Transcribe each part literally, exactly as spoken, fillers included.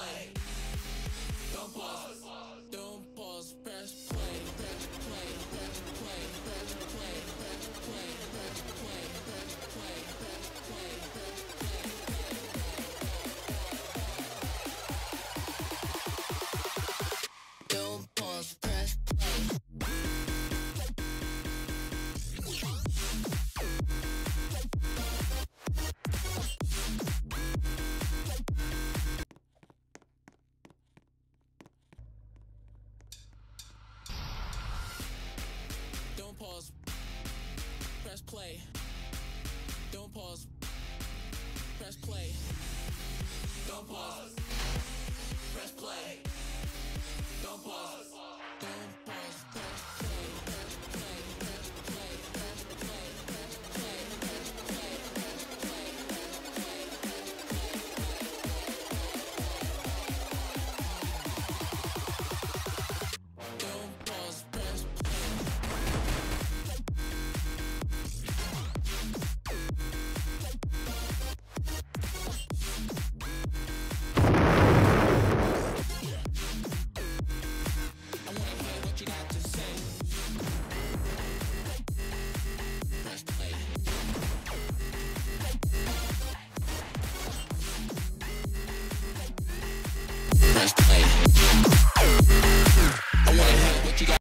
play. Don't pause. Don't pause. Press play. Press play. Press play. Press play. Press play. Press play. Press play. Press play. Press play. Don't pause. Press play. Don't pause. Press play. Don't pause. Press play. Don't pause. Press play. Don't pause. Don't pause. Press play. Press play. Press play. Press play. Press play. Press play. Press play. Press play. Don't pause. Press play. Press play. I wanna hear what you got.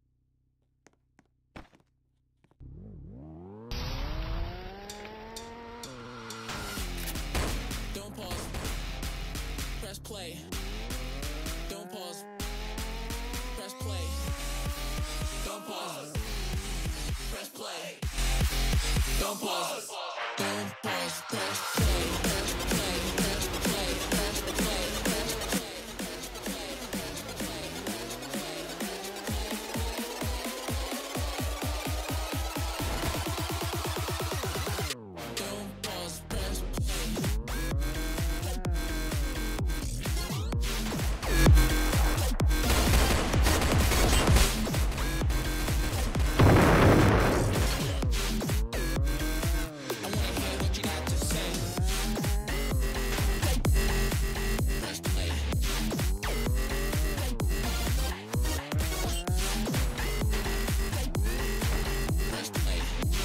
Don't pause. Press play. Don't pause. Press play. Don't pause. Press play. Don't pause. Don't pause. Press play. Press play. Press play. Press play. Press play. Don't pause. Press play. I wanna hear what you got to say. Press play. Press play.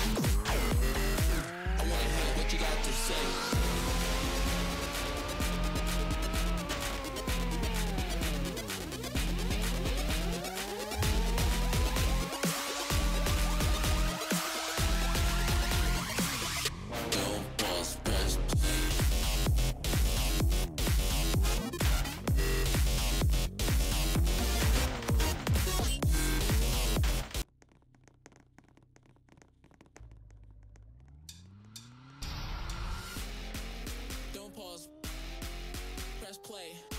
I wanna hear what you got to say. Don't pause. Press play. Don't pause. Press play.